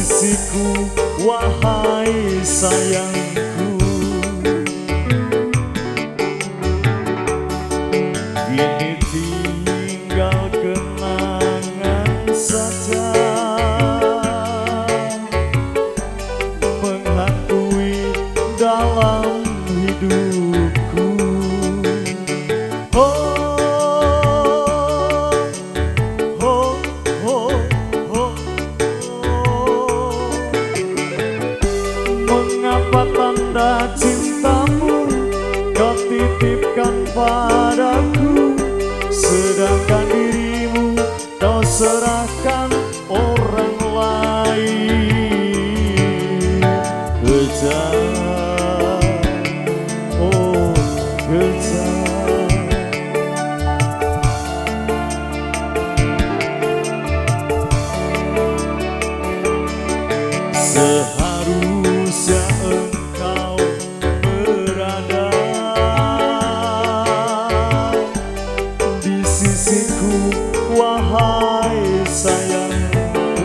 sisiku, wahai sayangku. Kini tinggal kenangan saja menghantui dalam hidupku. Mengapa tanda cintamu kau titipkan padaku, sedangkan dirimu kau serahkan orang lain? Kejam, oh kejam. Seharusnya engkau berada di sisiku, wahai sayangku.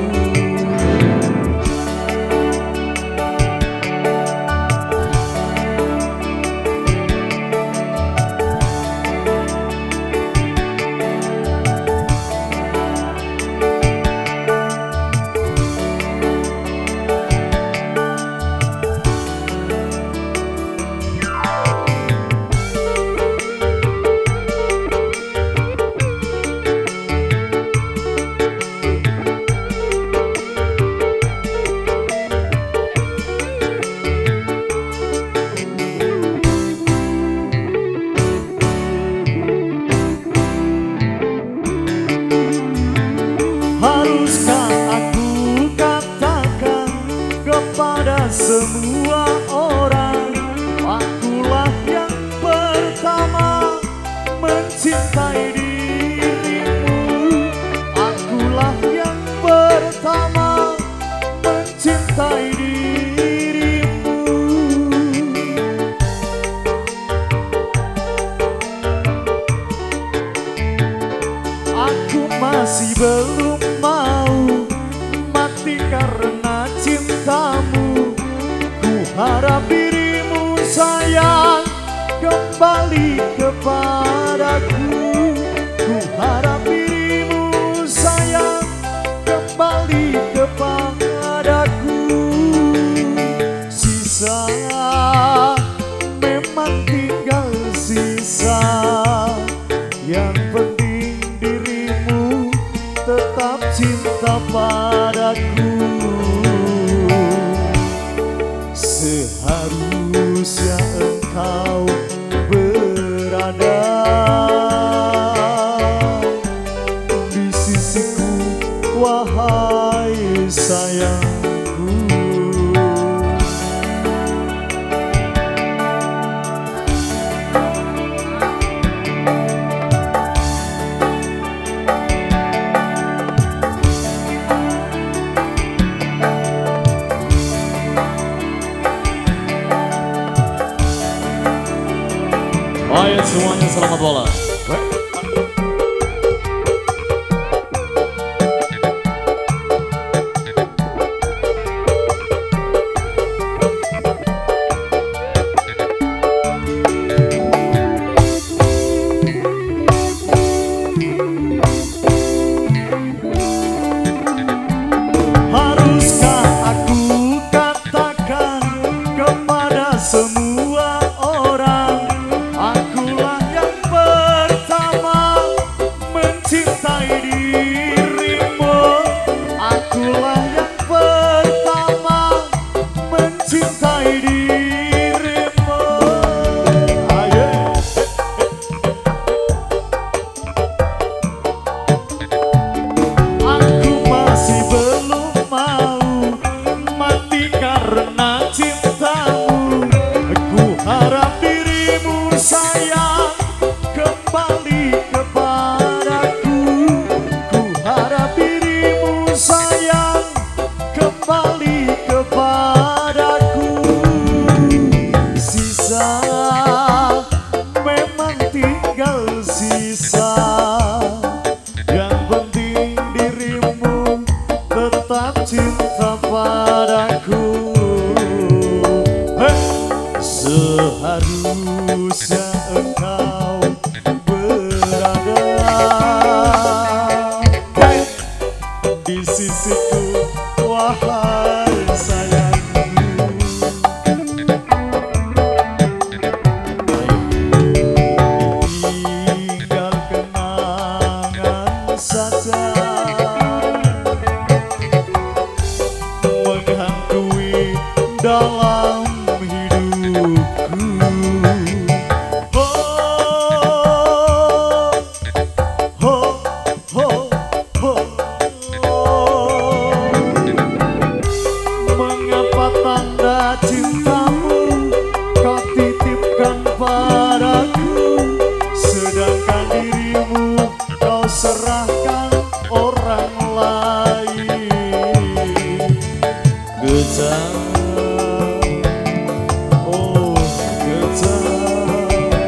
Haruskah aku katakan kepada semua orang, akulah yang pertama mencintai dirimu, akulah yang pertama mencintai dirimu. Aku masih belum mau mati karena cintamu. Ku harap dirimu sayang kembali kepadaku. Ku harap dirimu sayang kembali kepadaku. Sisa memang tinggal sisa, yang penting dirimu tetap cinta padaku. Seharusnya engkau berada di sisiku, wahai sayangku. Ayo semuanya selamat bola. Haruskah aku katakan kepada semua orang, akulah yang dalam hidupku. Mengapa tanda cintamu kau titipkan padaku, sedangkan dirimu kau serahkan orang lain. Gejam, oh gejam.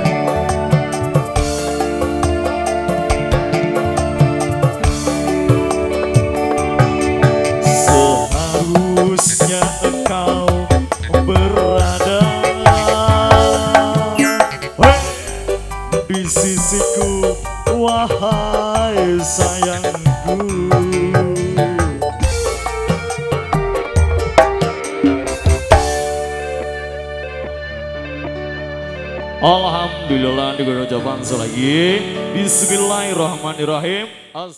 Seharusnya engkau berada di sisiku, wahai sayangku. Alhamdulillah, digorok jawaban selagi. Bismillahirrahmanirrahim.